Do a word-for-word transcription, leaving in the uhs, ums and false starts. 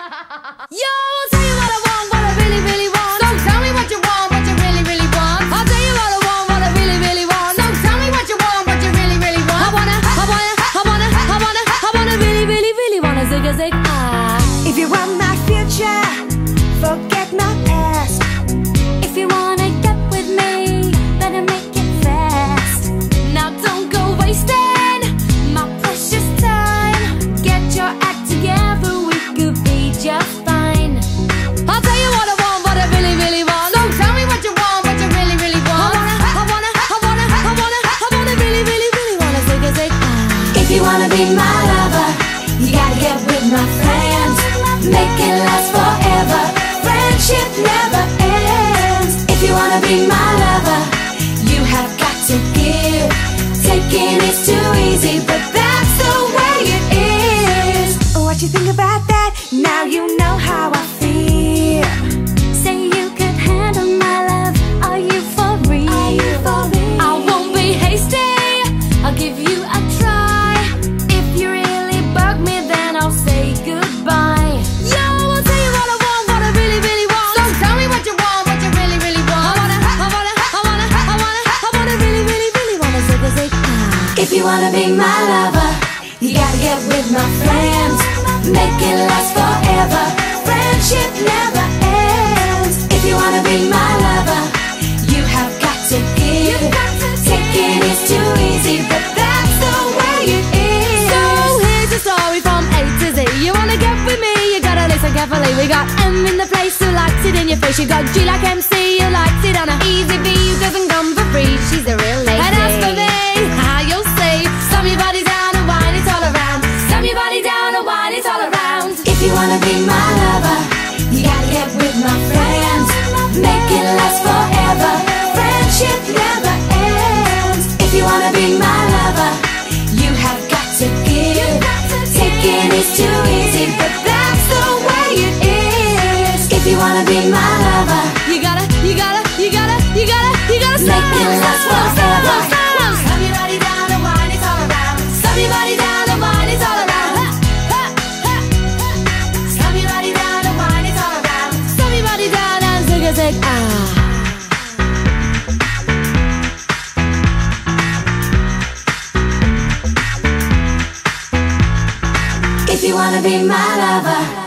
Yo, I'll tell you what I want, what I really, really want. So tell me what you want, what you really, really want. I'll tell you what I want, what I really, really want. So tell me what you want, what you really, really want. I wanna, I wanna, I wanna, I wanna, I wanna really, really, really wanna zig a zig ah. If you want my future, forget my past. If you wanna get with me, better make it fast. Now don't go wasting my precious time. Get your act together, we could be just fine. I'll tell you what I want, what I really, really want. So tell me what you want, what you really, really want. I wanna, I wanna, I wanna, I wanna, I wanna really, really, really wanna zig a zig ah. If you wanna be my lover, you gotta get with my friends. Make it last forever. Friendship never ends. If you wanna be my lover, you have got to give. Taking is too easy, but that's the way it is. What you think about that? Now you know how I feel. Say you could handle my love. Are you for real? Are you for real? I won't be hasty, I'll give you a try. If you really bug me, then I'll say goodbye. Yo, I'll tell you what I want, what I really, really want. So tell me what you want, what you really, really want. I wanna, I wanna, I wanna, I wanna, I wanna really, really, really wanna zig a zig ah. If you wanna be my lover, you gotta get with my friends. Make it last forever. Friendship never ends. If you wanna be my lover, you have got to give. Taking is too easy, but that's the way it is. So here's a story from A to Z. You wanna get with me, you gotta listen carefully. We got M in the place who likes it in your face. You got G like M C who likes it on a easy B who doesn't come for free. She's a real lady. And as for me, how you'll see, slam your body down and wine it all around. Slam your body down and wine it all around. If you wanna be my lover, you gotta get with my friends. Make it last forever. Friendship never ends. If you wanna be my lover, you have got to give. Taking is too easy, but that's the way it is. If you wanna be my lover, You gotta, you gotta, you gotta, you gotta, you gotta make it last forever. Slam your body down and wine it all around. Slam your body down and wine it all around. Ha, ha, ha. Slam your body down and wine it all around. Slam your body down and zig a zig ah. If you wanna be my lover,